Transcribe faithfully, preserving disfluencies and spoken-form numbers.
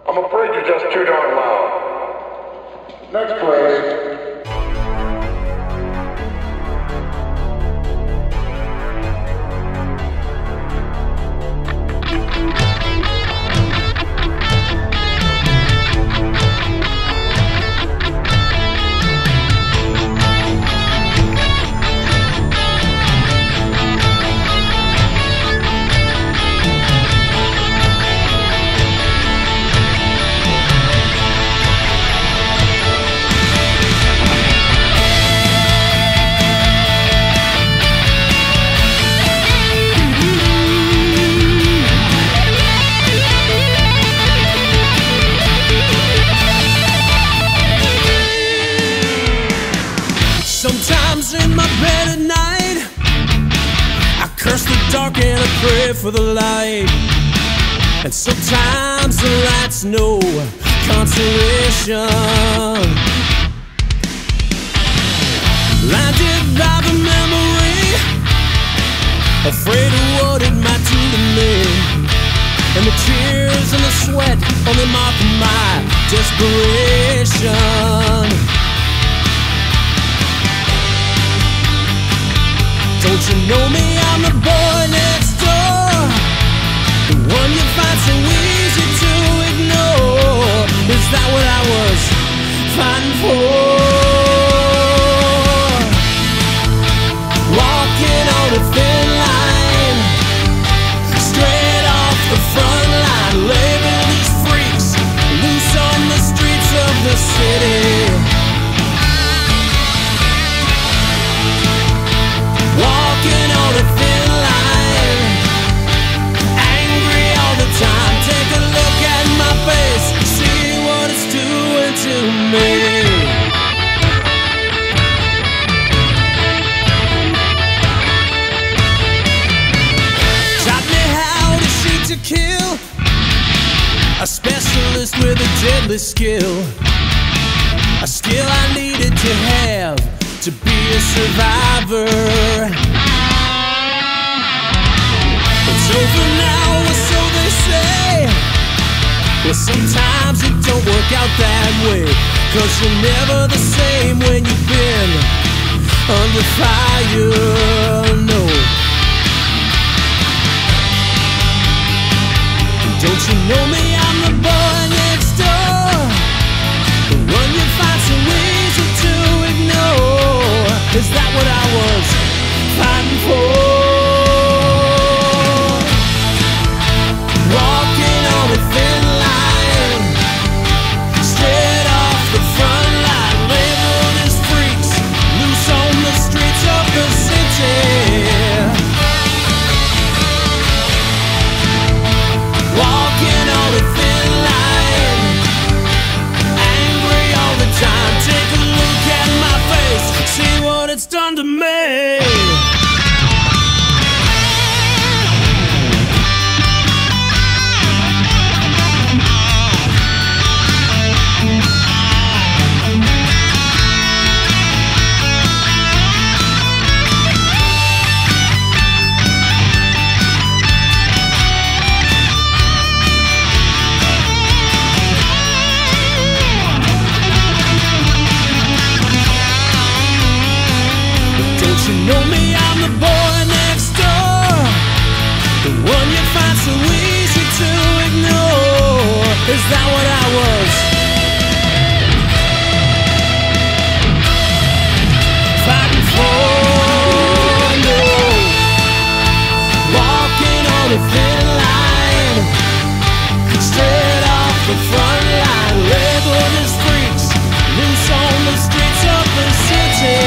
I'm afraid you're just too darn loud. Next, please. Sometimes in my bed at night, I curse the dark and I pray for the light. And sometimes the light's no consolation. Blinded by the memory, afraid of what it might do to me. And the tears and the sweat only mark my desperation. Don't you know me? I'm the boy next door, the one you find so easy to ignore. Is that what I was fighting for? Walking on a thin line, straight off the front line. Label these freaks loose on the streets of the city. Walking on a thin line, angry all the time. Take a look at my face, see what it's doing to me. Taught me how to shoot to kill, a specialist with a deadly skill, a skill I needed to have to be a survivor. It's over now, or so they say. Well, sometimes it don't work out that way, 'cause you're never the same when you've been under fire, no. Don't you know me? I'm the boy next door, the one you find so easy to ignore. Is that what I was fighting for? Walking on a thin line, straight off the front line. Labeled as freaks, loose on the streets of the city. Walking on a thin line, angry all the time. Take a look at my face, see what it's done to me. You know me, I'm the boy next door, the one you find so easy to ignore. Is that what I was fighting for? No. Walking on a thin line, straight off the front line. Labeled as freaks, loose on the streets of the city.